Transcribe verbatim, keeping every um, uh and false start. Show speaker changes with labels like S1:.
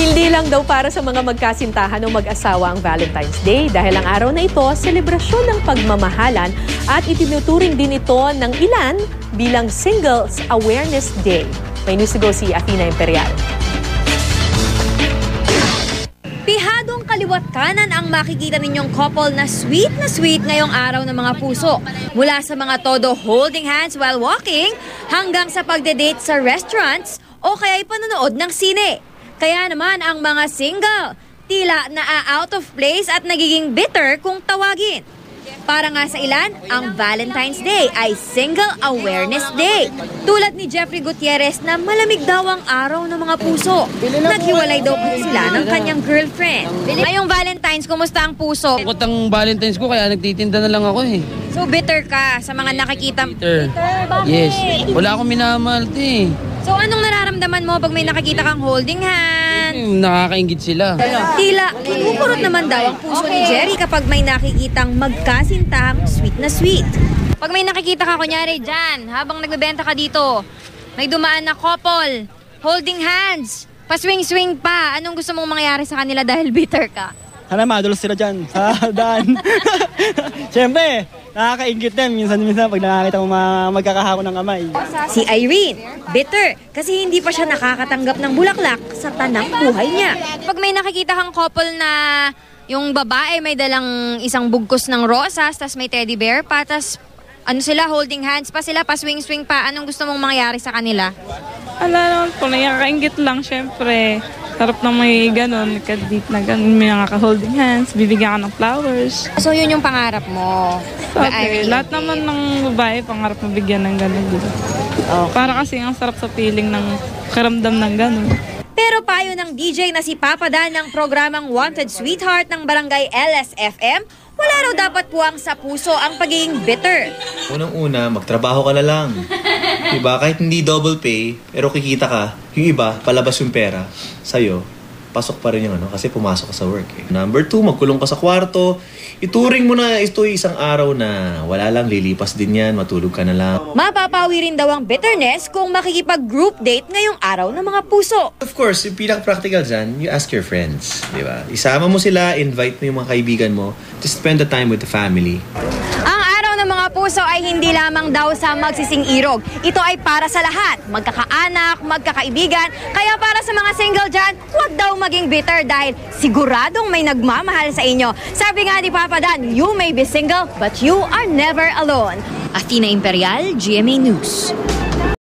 S1: Hindi lang daw para sa mga magkasintahan o mag-asawa ang Valentine's Day dahil ang araw na ito, selebrasyon ng pagmamahalan at itinuturing din ito ng ilan bilang Singles Awareness Day. May news to go si Athena Imperial.
S2: Pihadong kaliwat kanan ang makikita ninyong couple na sweet na sweet ngayong araw ng mga puso. Mula sa mga todo holding hands while walking hanggang sa pagde-date sa restaurants o kaya'y panonood ng sine. Kaya naman ang mga single, tila na-out of place at nagiging bitter kung tawagin. Para nga sa ilan, ang Valentine's Day ay Single Awareness Day. Tulad ni Jeffrey Gutierrez na malamig daw ang araw ng mga puso. Naghiwalay daw kasi sila ng kanyang girlfriend. Ngayong Valentine's, kumusta ang puso?
S3: Bukod ang Valentine's ko, kaya nagtitinda na lang ako eh.
S2: So bitter ka sa mga nakikita?
S3: Bitter.
S2: Bakit?
S3: Yes. Wala akong minamahal eh.
S2: So anong nararamdaman mo pag may nakakita kang holding hands?
S3: Nakakaingit sila.
S2: Tila, kinukurot naman daw ang puso ni Jerry kapag may nakikitang magkasintahang sweet na sweet. Pag may nakikita ka, kunyari dyan, habang nagbebenta ka dito, may dumaan na couple, holding hands, paswing-swing pa, anong gusto mong mangyari sa kanila dahil bitter ka?
S4: Sana madulas sila dyan sa daan. Siyempre, nakakaingit din. Minsan-minsan pag nakakita mo mga magkakahako ng kamay.
S2: Si Irene, bitter kasi hindi pa siya nakakatanggap ng bulaklak sa tanang buhay niya. Pag may nakikita kang couple na yung babae may dalang isang bugkos ng rosas, tas may teddy bear pa, tas ano sila, holding hands pa sila, pa-swing-swing pa, anong gusto mong mangyari sa kanila?
S5: Ala naman po, nakakaingit lang syempre. Sarap na may ganon, kadit na ganon, may nakaka-holding hands, bibigyan ka ng flowers.
S2: So yun yung pangarap mo?
S5: Okay, lahat naman ng babae, pangarap mabigyan ng ganon. Oh. Para kasi ang sarap sa feeling ng karamdam ng ganon.
S2: Pero payo ng D J na si Papa Dan ng programang Wanted Sweetheart ng Barangay L S F M, wala raw dapat puwang sa puso ang pagiging bitter.
S6: Unang-una, magtrabaho ka na lang. Diba? Kahit hindi double pay, pero kikita ka, yung iba, palabas yung pera, sa'yo, pasok pa rin yung ano, kasi pumasok ka sa work. Eh. Number two, magkulong ka sa kwarto. Ituring mo na ito isang araw na wala lang, lilipas din yan, matulog ka na lang.
S2: Mapapawi rin daw ang bitterness kung makikipag-group date ngayong araw ng mga puso.
S6: Of course, yung pinaka-practical dyan, you ask your friends. Diba? Isama mo sila, invite mo yung mga kaibigan mo to spend the time with the family.
S2: Ang araw ng mga puso ay hindi lamang daw sa magsising irog. Ito ay para sa lahat, magkakaanak, magkakaibigan. Kaya para sa mga single dyan, huwag daw maging bitter dahil siguradong may nagmamahal sa inyo. Sabi nga ni Papa Dan, you may be single but you are never alone. Athena Imperial, G M A News.